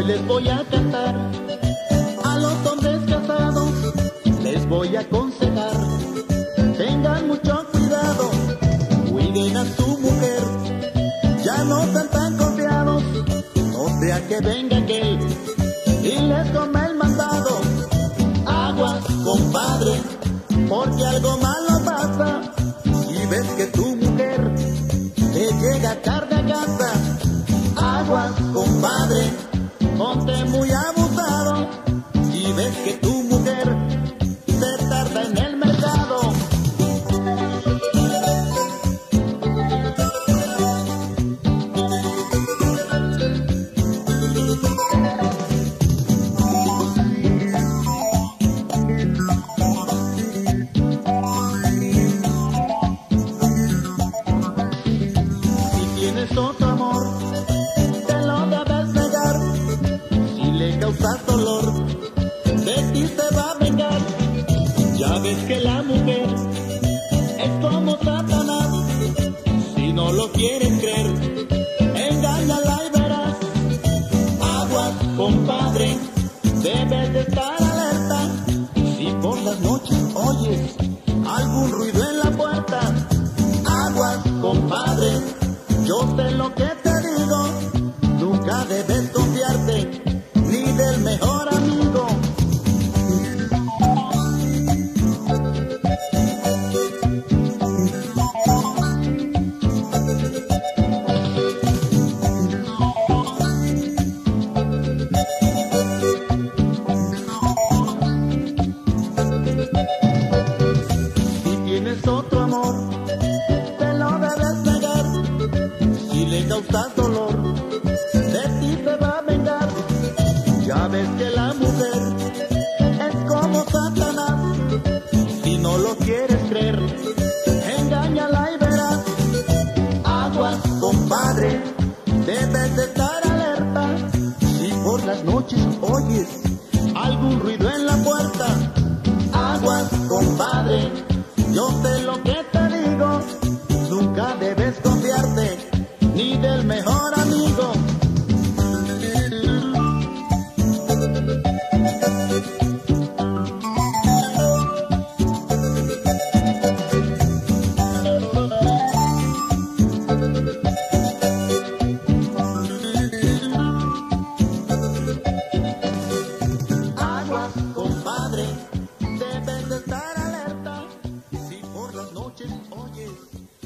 les voy a cantar. A los hombres casados les voy a aconsejar. Tengan mucho cuidado, cuiden a su mujer. Ya no sean tan confiados, no sea que venga aquel y les tome el mandado. Aguas, compadre, porque algo malo pasa. Si ves que tu mujer te llega tarde a casa, aguas, compadre, ponte muy abusado. Si ves que tu mujer se tarda en el mercado, otro amor, te lo debes negar. Si le causas dolor, de ti se va a vengar. Ya ves que la mujer es como Satanás. Si no lo quieres creer, engáñala y verás. Aguas, compadre, debes de estar alerta. Si por las noches oyes algún ruido en la puerta, aguas, compadre, yo sé lo que te digo, nunca debes confiarte, ni del mejor amigo. Si tienes otro amor, te lo debes negar. Si le causas dolor, de ti se va a vengar. Ya ves que la mujer es como Satanás. Si no lo quieres creer, engáñala y verás. Aguas, compadre, debes de estar alerta. Si por las noches oyes algún ruido en la puerta, aguas, compadre, yo sé lo que te digo, nunca debes confiarte, ni del mejor amigo. Aguas, compadre, debes de estar alerta. Si por las noches oyes